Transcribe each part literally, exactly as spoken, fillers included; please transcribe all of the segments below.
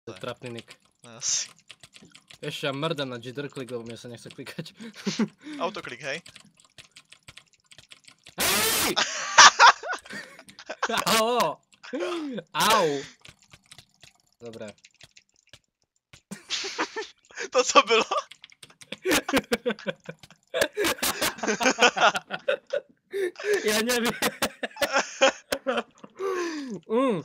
To je trapný nick. Asi. Ešte ja mrdám na jitter click, lebo mne sa nechce klikať. Autoklik, hej? Hej! Au! Au! Dobre. To co bylo? Ja neviem. Mm.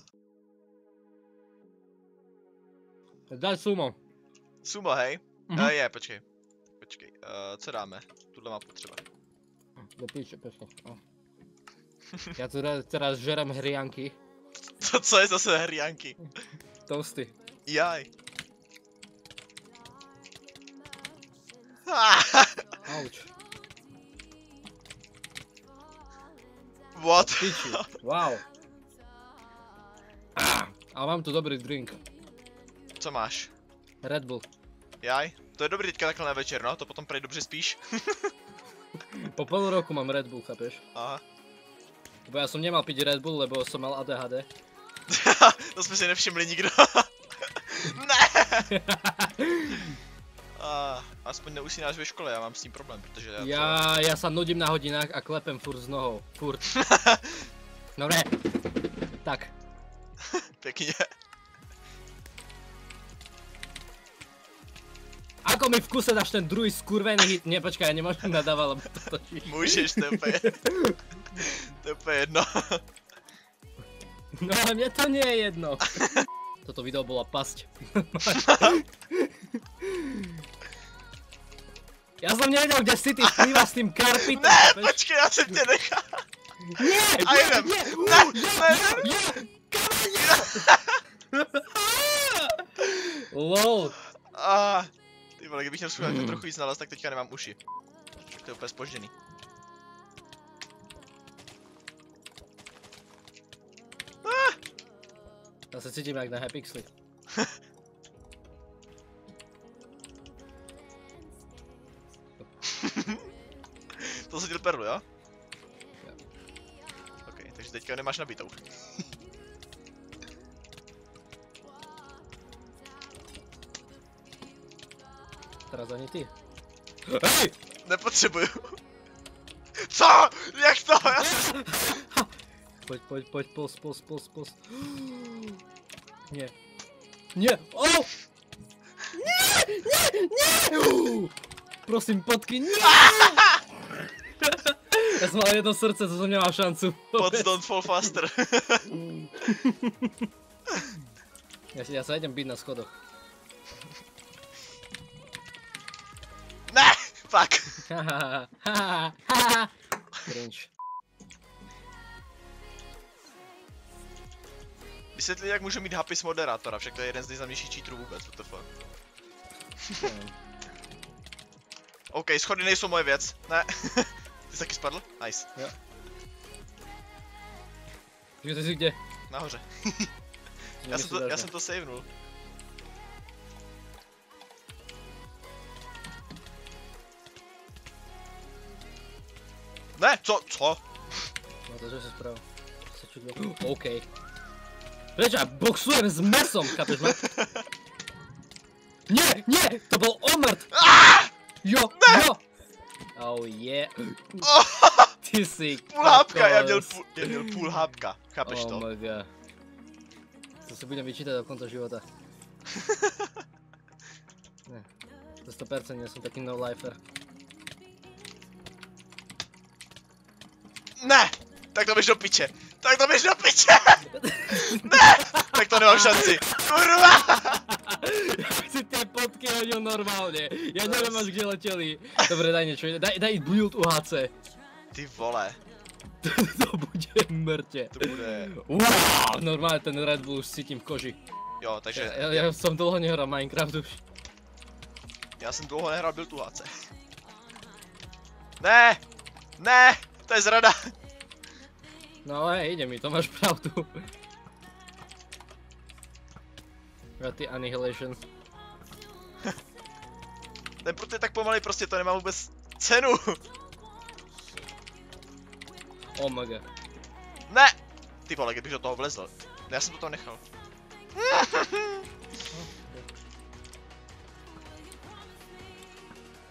Daj sumo. Sumo, hej? Mhm. Uh, je, počkej. Počkej, uh, co dáme? Tuhle mapu třeba. Do píče, pešne. Oh. Ja tu teraz žerem hrianky. Co, co je zase hrianky? Toasty. Jaj. Auč. What? Piči. Wow. Ah, ale mám tu dobrý drink. Co máš? Red Bull. Jaj? To je dobrý teďka takhle na večer, no? To potom prej dobře spíš? Po pol roku mám Red Bull, chápeš? Aha. Lebo ja som nemal piť Red Bull, lebo som mal A D H D. To jsme si nevšimli nikdo. Ne! A, aspoň neusínáš ve škole, já mám s tím problém, protože já... Ja, ja sa nudím na hodinách a klepem furt s nohou. Furt. Dobre. Tak. Pěkně. Ako mi v kuse dáš ten druhý skurvený hit? Nie, počkaj, ja nemôžem nadávať, lebo to točíš. Můžeš, to je úplně... To je úplně jedno. No ale mne to nie je jedno. Toto video bola pasť. Ja som nevedel, kde si ty splýva s tým karpitom. Ne, počkej, já jsem tě nechal. Nie, A nie, jdem. nie, Ne, ja, ne, ja, ja, kamene. Lol. A, ty vole, kdybych měl sluchátka trochu víc nalas, tak teďka nemám uši. Tak to je úplně zpožděný. Ja sa cítim jak na Hypixely. To jsi děl perlu, jo? Jo. Ok, takže teďka nemáš nabitou. Teraz ani ty. Hej! Nepotřebuju. Co? Jak to? Poď, poď, poď, pos, pos, pos, pos. Nie. Nie! Oh! Nie! Nie! Nie! Prosím, potky, nie! Ja som mal jedno srdce, to som nemal šancu. Pods don't fall faster. Ja, si, ja sa idem byť na schodoch. Ne! Fuck! Hahaha, hahaha, hahaha. Cringe. Vysvětli, jak můžu mít happy z moderátora, však to je jeden z nejznámějších cheaterů vůbec, what the fuck. OK, schody nejsou moje věc, ne. Ty jsi taky spadl? Nice. Jo. Že ty si kde? Nahoře. já, jsem to, já jsem to savenul. Ne, co, co? No to, že si spravil. OK. Prečo, ja boxujem s mesom, chápeš ma? Nie, nie, to bol omrt! Jo, jo! Oh yeah. Ty si Půl hápka, já měl půl, já měl půl hápka, chápeš to? Oh my god. To si budem vyčítať do konca života. Ne, to sto percent nie som taký no-lifer. Ne! Tak to běž do piče! Tak to běž do piče! Ne! Tak to nemám šanci! Kurva! Ja si tie potky hodil normálne. Ja neviem až kde leteli. Dobre, daj niečo, daj, daj build U H C. Ty vole. To bude mŕte. To bude... Wow, normálne ten Red Bull už cítim v koži. Jo, takže... Ja, ja som dlho nehral Minecraft už. Já jsem dlouho nehrál build U H C. Ne! Ne! To je zrada! No ale ide mi, to máš pravdu. Ja ty Annihilation. Ten prut je tak pomalý, prostě to nemá vůbec cenu! Oh my god. Ne! Ty vole, kdybych do toho vlezl. Já jsem to tam nechal.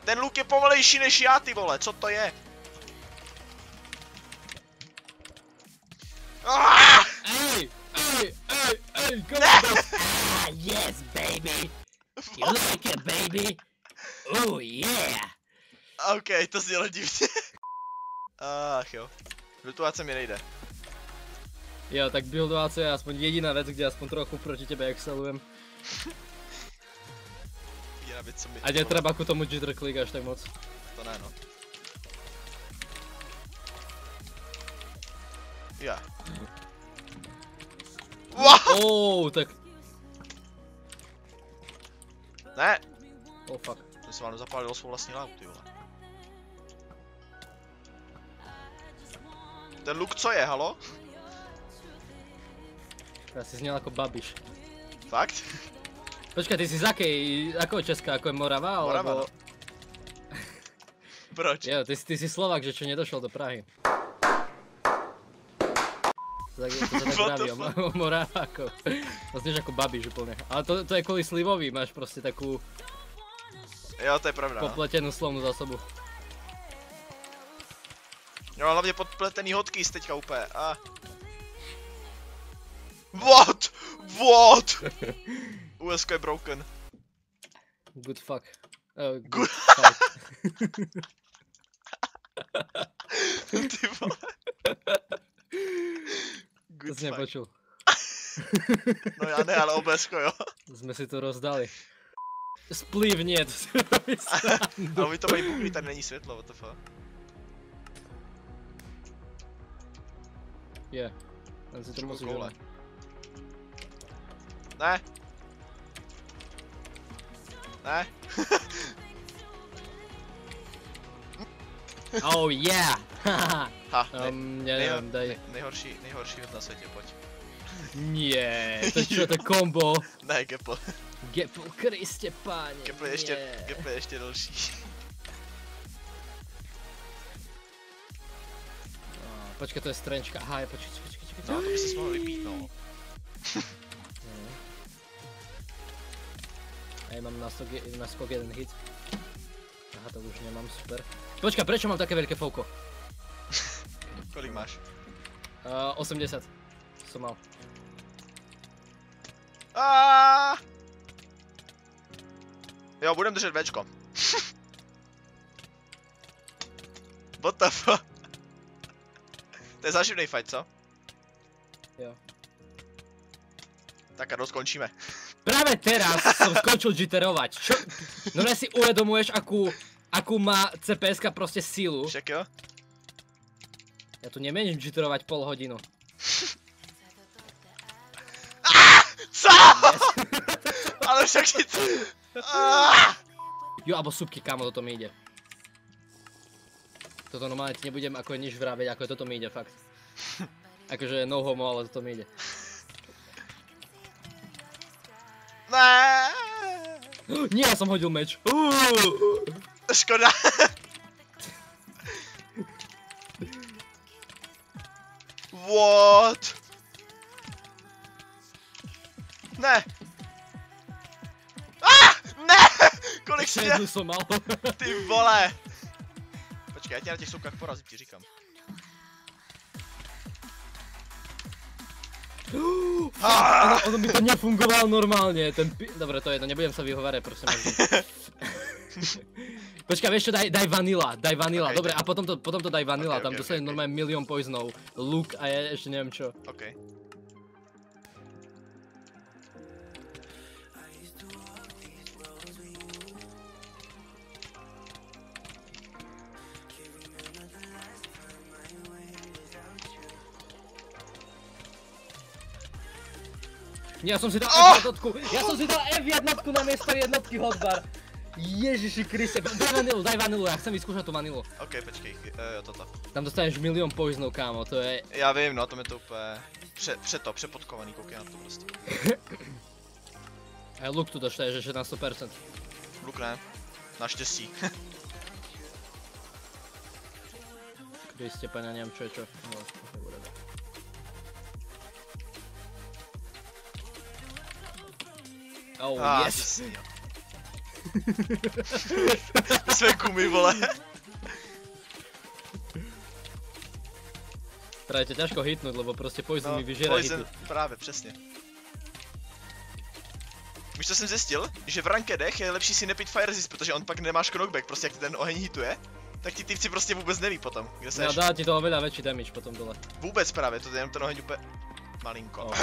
Ten luk je pomalejší než já, ty vole, co to je? Ah! Ej, ej, ej, ej, come on! Ah, yes, baby! You like it, baby? Oh, yeah! OK, to znělo divně. Ach jo. Lutovat se mi nejde. Jo, tak buildovat se je aspoň jediná věc, kde aspoň trochu proti tebe excelujem. Jediná věc, co mi... A netreba ku tomu jitter click až tak moc. To ne, no. Ja. Wow! Oh, tak... Ne! Oh, fuck. Jsem se vám zapálil svou vlastní lávu, ty vole. Ten luk co je, halo? Já si zněl jako Babiš. Fakt? Počkej, ty jsi z akej, jako Česká, jako je Morava, alebo... Morava, no. Proč? Jo, ty, ty jsi Slovak, že čo nedošel do Prahy. To tak, to sa tak vraví o Moravákov. To znieš ako Babiš úplne. Ale to, to je kvôli Slivovi, máš proste takú Jo, to je pravda, no. popletenú slovnú zásobu. Jo, hlavně podpletený hotkeys teďka úplně, a... What? What? U S K je broken. Good fuck. Oh, good, Good fuck. Ty vole. To Good si fuck. nepočul. No já ne, ale O B S ko jo. Sme si to rozdali. Spliv nie, to si robí srandu. Ale mi to mají bugly, tady není světlo, what the fuck. Je. Len si to musíš koule. uvědomit. Ne. Ne. Oh yeah! Ha, ne, um, neviem, daj. nejhorší, nejhorší věc na světě, pojď. Nie, to čo, to kombo? Ne, Gepl. Gepl, Kriste páne, Gepl je ještě, Gepl je ještě delší. Oh, počkej, to je strančka, aha, počkej, počkej, počkej, počkej. No, to by se mohl vypít, no. A ja mám na skok, na skok jeden hit. Aha, to už nemám, super. Počkaj, prečo mám také veľké fouko? Kolik máš? Uh, osemdesiat. Som mal. Aaaa! Jo, budem držet Včko. What the fuck? To je záživnej fight, co? Jo. Tak a doskončíme. Práve teraz som skončil jitterovať. Čo? No ne si uvedomuješ, akú, akú má C P S ka proste sílu. Však jo? Ja tu nemienim jitterovať pol hodinu. Co? Ale však si to... Jo, alebo súbky, kámo, toto mi ide. Toto normálne ti nebudem ako nič vrabeť, ako je toto mi ide, fakt. Akože no homo, ale toto mi ide. Ne. Nie, ja som hodil meč. Škoda. What? Ne. Ah! Ne! Kolik Ešte jsi jednu som mal. Ty vole. Počkej, já tě na těch soukách porazím, ti říkám. Ono, ono mi to nefungovalo normálne, ten pi... Dobre, to je jedno, nebudem sa vyhovárať, prosím vás. Počkaj, vieš čo, daj, daj vanila, daj vanila, Okay, dobre, a potom to, potom to daj vanila, Okay, tam okay, dostanem okay, normálne milión poisonov, luk a ja ešte neviem čo. OK. Nie, ja som si dal Oh! F jednotku, ja som si dal F jednotku na miesto jednotky hotbar. Ježiši Kriste, daj vanilu, daj vanilu, ja chcem vyskúšať tú vanilu. OK, počkej, uh, jo, toto. Tam dostaneš milión poisonov, kámo, to je... Já vím, no, to mi to úplně... Pře, přeto, přepodkovaný, koukej na to prostě. A luk tu dostaneš ešte na sto percent. Luk ne. Naštěstí. Kriste, páňa, neviem čo je čo. No, Oh, Ah, yes! ty si, jo. My jsme kumy, vole. Právě tě ťažko hitnúť, lebo proste Poison No, mi vyžera Poison, hity. právě, přesně. Víš, co jsem zjistil? Že v rankedech je lepší si nepít fire resist, protože on pak nemáš knockback, prostě jak ten oheň hituje. Tak ti typci prostě vůbec neví potom, kde seš. No dá ti toho veľa väčší damage potom dole. Vůbec právě, to je jenom ten oheň úplně malinko. Oh.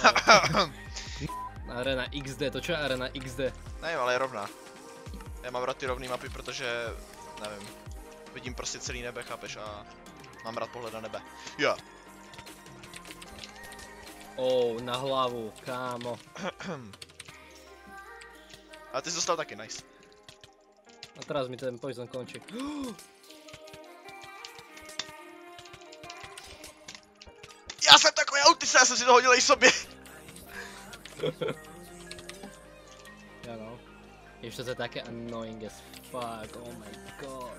Arena iks dé, to čo je Arena iks dé? Nevím, ale je rovná. Já mám rád ty rovný mapy, protože, nevím, vidím prostě celý nebe, chápeš, a mám rád pohled na nebe. Jo. Oh, na hlavu, kámo. A ty jsi dostal taky, nice. A teraz mi ten Poison končí. Já jsem takový autista, já jsem si to hodil i sobě. Ja no. Ještě to je také annoying as fuck, oh my god.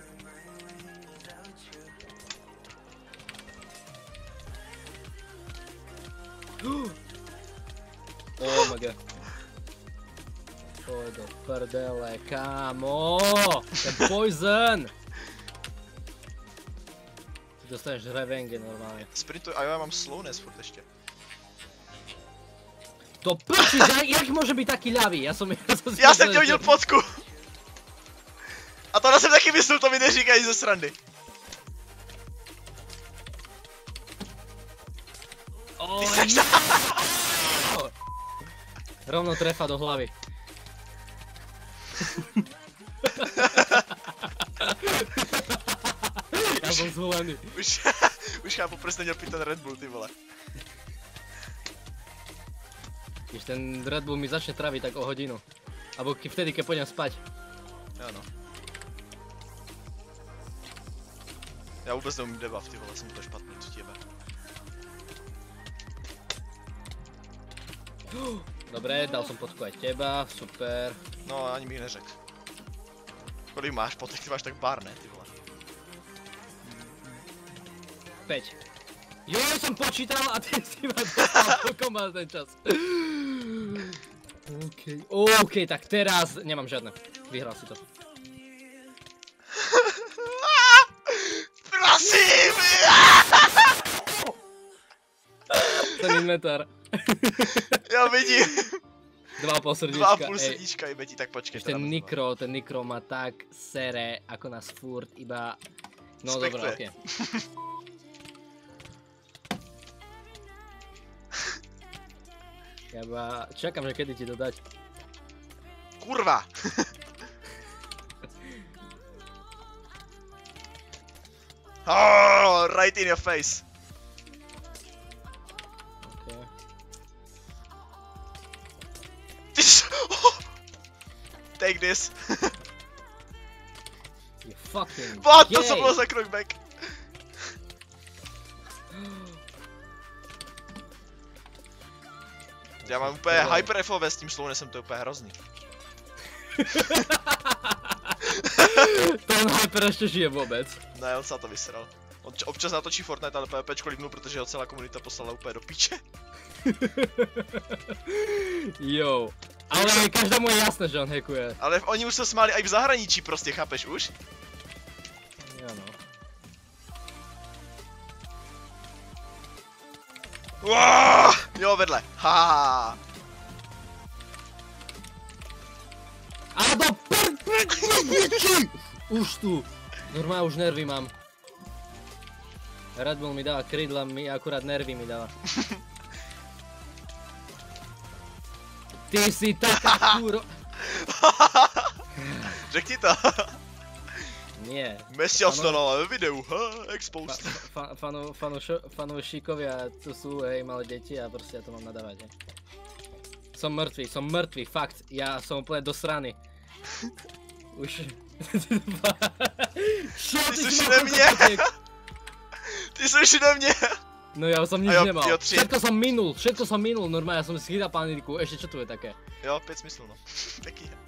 Oh my god. Pojď do prdele, kámo! Ten Poison! Ty dostaneš revenge normálně. Sprintuj, a jo, já mám slowness furt ještě. To prčí, jak, jak může být taky ľavý? Já jsem... Já jsem, Já jsem tě hodil fotku! A tohle jsem taky myslel, to mi neříkají ze srandy. Oh, Ty seš no. Rovno trefa do hlavy. Já jsem zvolený. Už, už chápu, proč neměl pít ten Red Bull, ty vole. Když ten Red Bull mi začne traviť tak o hodinu. Abo vtedy, keď pôjdem spať. Jo no. Já vůbec neumím debuff, ty vole, jsem to špatný, co těbe. Dobre, dal som potku aj teba, super. No, ani mi neřek. Kolik máš potek, ty máš tak bar, ne, ty vole. päť. Jo, som počítal a ty si ma dostal, koľko má ten čas. OK, OK, tak teraz nemám žiadne. Vyhral si to. Prosím! Ten inventár. Já vidím. Dva a pol srdíčka. Dva a půl srdíčka, i Betty, tak počkej. Ten Nikro, ten Nikro má tak sere, ako nás furt iba... No dobré, okej. Ja iba čakám, že kedy ti to dať. Kurva! Oh, right in your face. Okay. Oh. Take this. You fucking What? gay. To co bylo za knockback? Já mám úplně hyper F O V s tím slownessem, to je úplně hrozný. Ten hyper ještě žije vůbec. Ne, on se na to vysral. On občas natočí Fortnite, ale PvPčko líbnu, protože ho celá komunita poslala úplně do píče. Jo. Ale každému je jasné, že on hackuje. Ale oni už se smáli i v zahraničí prostě, chápeš už? Jo no. Wow! Jo, vedle. Haha. A do p***y! Už tu. Normálně už nervy mám. Red Bull mi dala krydla, mi akurát nervy mi dala. Ty si taká kuro... Řekni to. Nie. Mesiac to dala ve videu, ha, exposed. Fa, fa, fano, fanoušikovia, tu sú, hej, malé deti a proste ja to mám nadávať, hej. Som mŕtvý, som mŕtvý, fakt, ja som úplne do strany. Už... Čo, ty jsi už na mě! Ty jsi už na mě! No ja som nič jo, nemal, jo, všetko som minul, všetko som minul, normálne, ja som si chytal paniku, ešte čo tu je také? Jo, pět smysl, no. Taky.